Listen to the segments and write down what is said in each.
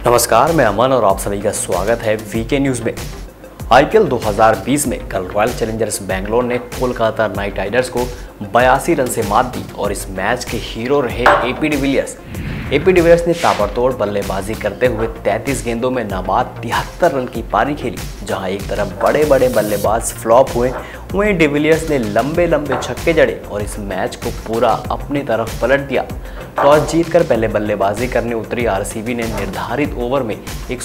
नमस्कार, मैं अमन और आप सभी का स्वागत है वीके न्यूज़ में। आईपीएल 2020 में कल रॉयल चैलेंजर्स बेंगलोर ने कोलकाता नाइट राइडर्स को 82 रन से मात दी और इस मैच के हीरो रहे एपी डिविलियर्स। एपी डिविलियर्स ने ताबड़तोड़ बल्लेबाजी करते हुए 33 गेंदों में नाबाद 73 रन की पारी खेली। जहां एक तरफ बड़े बड़े बल्लेबाज फ्लॉप हुए, वहीं डिविलियर्स ने लंबे लंबे छक्के जड़े और इस मैच को पूरा अपनी तरफ पलट दिया। टॉस जीतकर पहले बल्लेबाजी करने उतरी आरसीबी ने निर्धारित ओवर में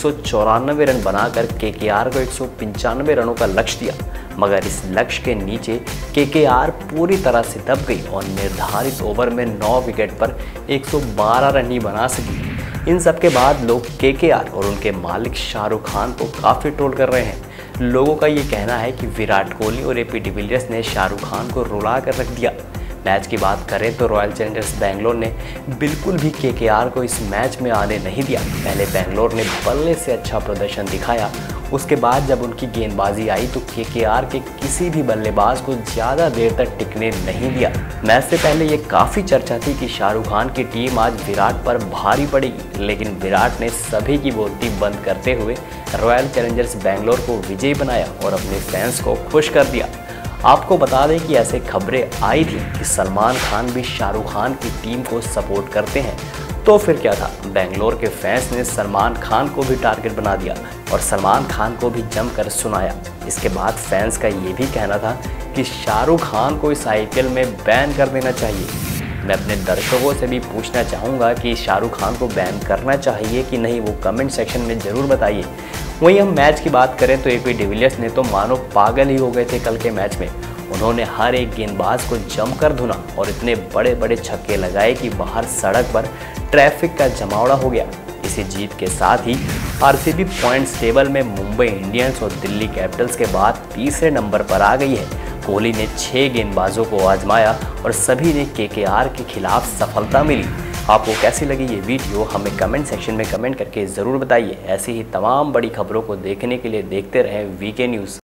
194 रन बनाकर केकेआर को 195 रनों का लक्ष्य दिया, मगर इस लक्ष्य के नीचे केकेआर पूरी तरह से दब गई और निर्धारित ओवर में 9 विकेट पर 112 रन ही बना सकी। इन सब के बाद लोग केकेआर और उनके मालिक शाहरुख खान को काफ़ी ट्रोल कर रहे हैं। लोगों का ये कहना है कि विराट कोहली और एपी डिविलियर्स ने शाहरुख खान को रुला कर रख दिया। मैच की बात करें तो रॉयल चैलेंजर्स बेंगलोर ने बिल्कुल भी केकेआर को इस मैच में आने नहीं दिया। पहले बेंगलोर ने बल्ले से अच्छा प्रदर्शन दिखाया, उसके बाद जब उनकी गेंदबाजी आई तो केकेआर के किसी भी बल्लेबाज को ज़्यादा देर तक टिकने नहीं दिया। मैच से पहले ये काफ़ी चर्चा थी कि शाहरुख खान की टीम आज विराट पर भारी पड़ेगी, लेकिन विराट ने सभी की बोलती बंद करते हुए रॉयल चैलेंजर्स बेंगलोर को विजयी बनाया और अपने फैंस को खुश कर दिया। आपको बता दें कि ऐसे खबरें आई थी कि सलमान खान भी शाहरुख खान की टीम को सपोर्ट करते हैं, तो फिर क्या था, बेंगलोर के फैंस ने सलमान खान को भी टारगेट बना दिया और सलमान खान को भी जमकर सुनाया। इसके बाद फैंस का ये भी कहना था कि शाहरुख खान को इस आईपीएल में बैन कर देना चाहिए। मैं अपने दर्शकों से भी पूछना चाहूँगा कि शाहरुख खान को बैन करना चाहिए कि नहीं, वो कमेंट सेक्शन में ज़रूर बताइए। वहीं हम मैच की बात करें तो एपी डिविलियर्स ने तो मानो पागल ही हो गए थे कल के मैच में। उन्होंने हर एक गेंदबाज को जमकर धुना और इतने बड़े बड़े छक्के लगाए कि बाहर सड़क पर ट्रैफिक का जमावड़ा हो गया। इसी जीत के साथ ही आरसीबी पॉइंट्स टेबल में मुंबई इंडियंस और दिल्ली कैपिटल्स के बाद तीसरे नंबर पर आ गई है। कोहली ने 6 गेंदबाजों को आजमाया और सभी ने केकेआर के खिलाफ सफलता मिली। आपको कैसी लगी ये वीडियो हमें कमेंट सेक्शन में कमेंट करके ज़रूर बताइए। ऐसी ही तमाम बड़ी खबरों को देखने के लिए देखते रहें वीके न्यूज़।